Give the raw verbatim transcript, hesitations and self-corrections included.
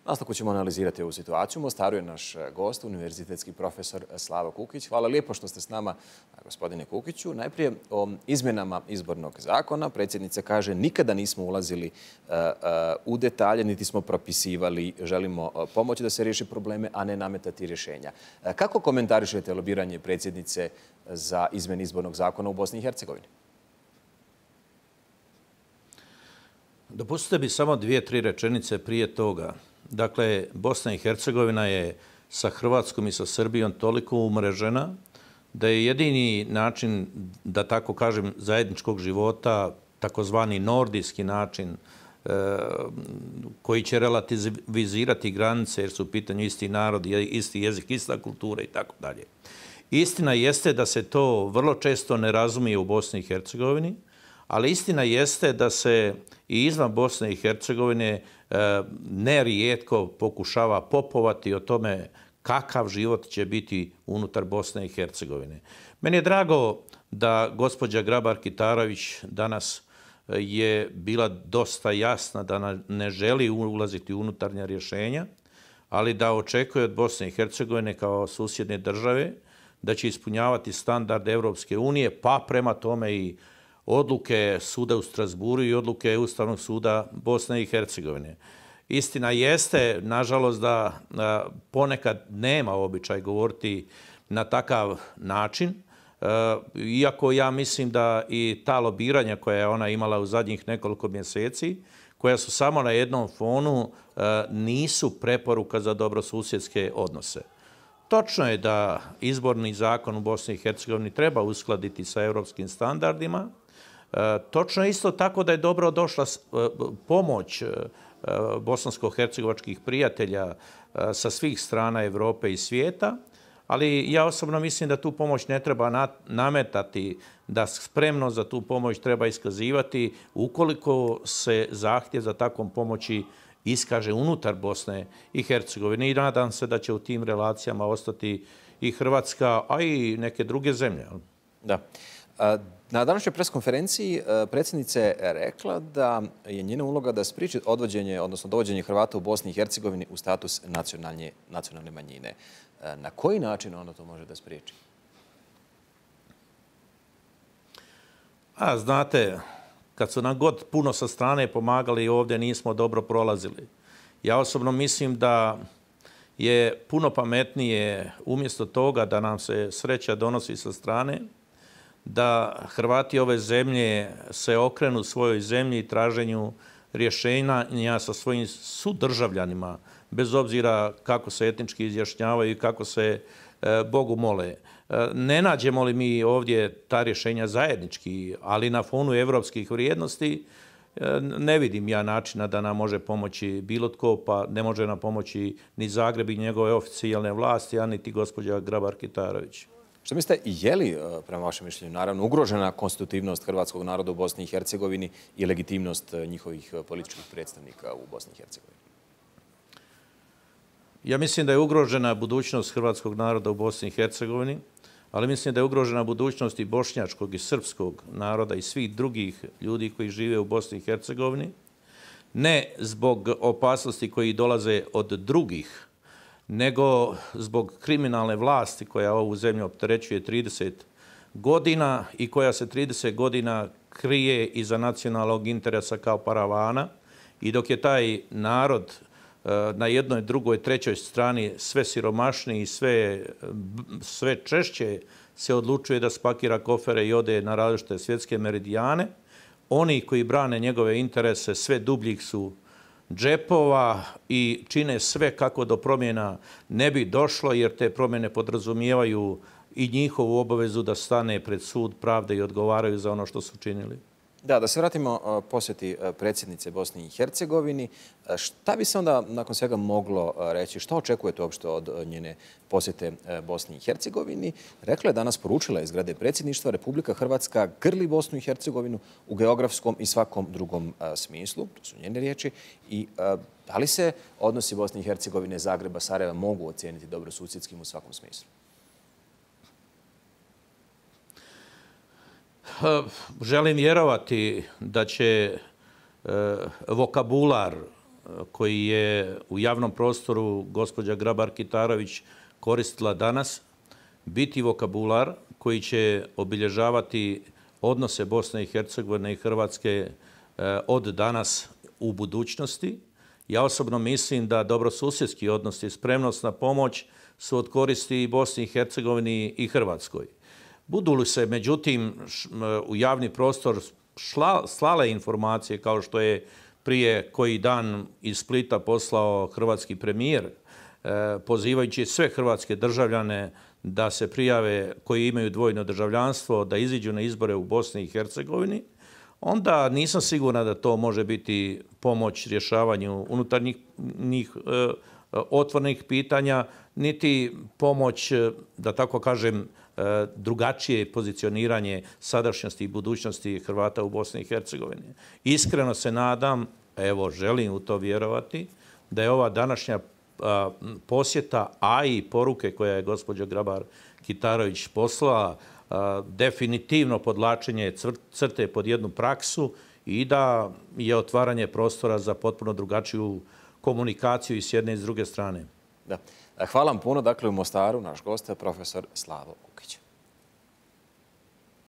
nastavku ćemo analizirati ovu situaciju. U Mostaru je naš gost, univerzitetski profesor Slavo Kukić. Hvala lijepo što ste s nama, gospodine Kukiću. Najprije o izmjenama izbornog zakona. Predsjednica kaže nikada nismo ulazili u detalje, niti smo propisivali. Želimo pomoći da se riješi probleme, a ne nametati rješenja. Kako komentarišete lobiranje predsjednice za izmjene izbornog zakona u Bosni i Hercegovini? Dopustite mi samo dvije, tri rečenice prije toga. Dakle, Bosna i Hercegovina je sa Hrvatskom i sa Srbijom toliko umrežena da je jedini način, da tako kažem, zajedničkog života, takozvani nordijski način koji će relativizirati granice jer su u pitanju isti narod, isti jezik, ista kultura i tako dalje. Istina jeste da se to vrlo često ne razumije u Bosni i Hercegovini, ali istina jeste da se i izvan Bosne i Hercegovine nerijetko pokušava popovati o tome kakav život će biti unutar Bosne i Hercegovine. Meni je drago da gospođa Grabar-Kitarović danas je bila dosta jasna da ne želi ulaziti u unutarnja rješenja, ali da očekuje od Bosne i Hercegovine kao susjedne države da će ispunjavati standarde Evropske unije, pa prema tome i odluke suda u Strasburu i odluke Ustavnog suda Bosne i Hercegovine. Istina jeste, nažalost, da ponekad nema običaj govoriti na takav način, iako ja mislim da i ta lobiranja koja je ona imala u zadnjih nekoliko mjeseci, koja su samo na jednom fonu, nisu preporuka za dobrosusjedske odnose. Točno je da izborni zakon u Bosni i Hercegovini treba uskladiti sa europskim standardima. Točno je isto tako da je dobro došla pomoć bosansko-hercegovačkih prijatelja sa svih strana Evrope i svijeta, ali ja osobno mislim da tu pomoć ne treba nametati, da spremno za tu pomoć treba iskazivati ukoliko se zahtjev za takvom pomoći iskaže unutar Bosne i Hercegovine i nadam se da će u tim relacijama ostati i Hrvatska, a i neke druge zemlje. Da. Na današnjoj preskonferenciji predsjednica je rekla da je njena uloga da spriječi odvođenje, odnosno dovođenje Hrvata u Bosni i Hercegovini u status nacionalne, nacionalne manjine. Na koji način ona to može da spriječi? A, znate, kad su nam god puno sa strane pomagali ovdje nismo dobro prolazili. Ja osobno mislim da je puno pametnije umjesto toga da nam se sreća donosi sa strane, da Hrvati ove zemlje se okrenu svojoj zemlji i traženju rješenja sa svojim sudržavljanima, bez obzira kako se etnički izjašnjavaju i kako se Bogu mole. Ne nađemo li mi ovdje ta rješenja zajednički, ali na fonu evropskih vrijednosti, ne vidim ja načina da nam može pomoći bilo tko, pa ne može nam pomoći ni Zagreb i njegove oficijalne vlasti, a niti gospođa Grabar-Kitarović. Što mislite, je li, prema vašem mišljenju, naravno, ugrožena konstitutivnost hrvatskog naroda u Bosni i Hercegovini i legitimnost njihovih političkih predstavnika u Bosni i Hercegovini? Ja mislim da je ugrožena budućnost hrvatskog naroda u Bosni i Hercegovini, ali mislim da je ugrožena budućnost i bošnjačkog i srpskog naroda i svih drugih ljudi koji žive u Bosni i Hercegovini, ne zbog opasnosti koji dolaze od drugih, nego zbog kriminalne vlasti koja ovu zemlju opterećuje trideset godina i koja se trideset godina krije iza nacionalnog interesa kao paravana. I dok je taj narod na jednoj, drugoj, trećoj strani sve siromašniji i sve, sve češće se odlučuje da spakira kofere i ode na različite svjetske meridijane, oni koji brane njegove interese sve dubljih su džepova i čine sve kako do promjena ne bi došlo, jer te promjene podrazumijevaju i njihovu obavezu da stane pred sud pravde i odgovaraju za ono što su činili. Da, da se vratimo posjeti predsjednice Bosni i Hercegovini. Šta bi se onda nakon svega moglo reći? Što očekujete uopšte od njene posjete Bosni i Hercegovini? Rekla je danas, poručila iz zgrade predsjedništva, Republika Hrvatska grli Bosnu i Hercegovinu u geografskom i svakom drugom smislu. To su njene riječi. I da li se odnosi Bosne i Hercegovine, Zagreba, Sarajeva mogu ocijeniti dobrosusjedskim u svakom smislu? Želim vjerovati da će vokabular koji je u javnom prostoru gospođa Grabar-Kitarović koristila danas biti vokabular koji će obilježavati odnose Bosne i Hercegovine i Hrvatske od danas u budućnosti. Ja osobno mislim da dobrosusjedski odnosi, spremnost na pomoć su od koristi i Bosni i Hercegovini i Hrvatskoj. Budu li se, međutim, u javni prostor slale informacije kao što je prije koji dan iz Splita poslao hrvatski premijer, pozivajući sve hrvatske državljane da se prijave koji imaju dvojno državljanstvo, da iziđu na izbore u Bosni i Hercegovini, onda nisam sigurna da to može biti pomoć rješavanju unutarnjih njih, e, otvornih pitanja, niti pomoć, da tako kažem, e, drugačije pozicioniranje sadašnjosti i budućnosti Hrvata u Bosni i Hercegovini. Iskreno se nadam, evo želim u to vjerovati, da je ova današnja a, posjeta, a i poruke koje je gospođa Grabar-Kitarović poslala, a, definitivno podlačenje crte pod jednu praksu i da je otvaranje prostora za potpuno drugačiju komunikaciju i s jedne i s druge strane. Da. Hvala vam puno. Dakle, u Mostaru naš gost je profesor Slavo Kukić.